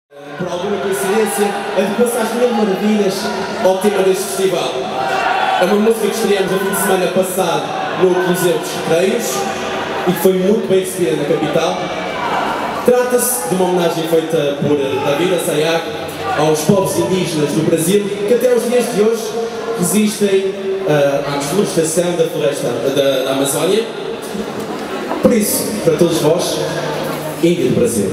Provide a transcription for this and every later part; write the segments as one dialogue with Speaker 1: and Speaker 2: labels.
Speaker 1: Por alguma coincidência, a de Passar as Mil Maravilhas ao tema deste festival. É uma música que estreamos no fim de semana passado no Coliseu dos Recreios e que foi muito bem recebida na capital. Trata-se de uma homenagem feita por David Assayag aos povos indígenas do Brasil que até os dias de hoje resistem à desflorestação da floresta da Amazónia. Por isso, para todos vós, Índia do Brasil.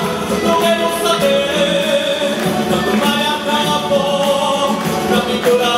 Speaker 2: Cultura